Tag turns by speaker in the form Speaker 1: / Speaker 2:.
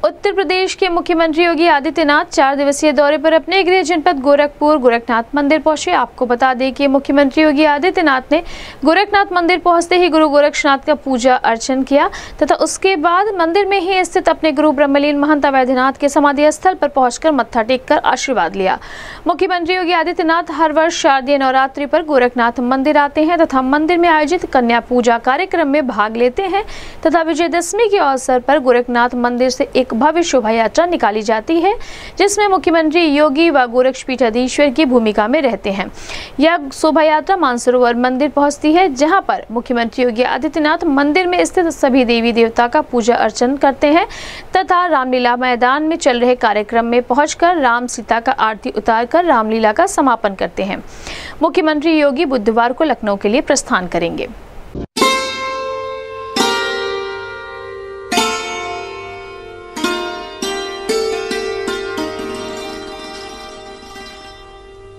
Speaker 1: उत्तर प्रदेश के मुख्यमंत्री योगी आदित्यनाथ 4 दिवसीय दौरे पर अपने गृह जनपद गोरखपुर गोरखनाथ मंदिर पहुंचे। आपको बता दें कि मुख्यमंत्री योगी आदित्यनाथ ने गोरखनाथ मंदिर पहुंचते ही गुरु गोरक्षनाथ का पूजा अर्चन किया तथा उसके बाद मंदिर में ही स्थित अपने गुरु ब्रह्मलीन महंत अवैधनाथ के समाधि स्थल पर पहुंचकर मत्था टेककर आशीर्वाद लिया। मुख्यमंत्री योगी आदित्यनाथ हर वर्ष शारदीय नवरात्रि पर गोरखनाथ मंदिर आते हैं तथा मंदिर में आयोजित कन्या पूजा कार्यक्रम में भाग लेते हैं तथा विजयदशमी के अवसर पर गोरखनाथ मंदिर से एक भव्य शोभा यात्रा निकाली जाती है, जिसमें मुख्यमंत्री योगी व गोरक्षपीठाधीश्वर की भूमिका में रहते हैं। यह शोभा यात्रा मानसरोवर मंदिर पहुंचती है, जहां पर मुख्यमंत्री योगी आदित्यनाथ मंदिर में स्थित सभी देवी देवता का पूजा अर्चन करते हैं तथा रामलीला मैदान में चल रहे कार्यक्रम में पहुंचकर राम सीता का आरती उतारकर रामलीला का समापन करते हैं। मुख्यमंत्री योगी बुधवार को लखनऊ के लिए प्रस्थान करेंगे।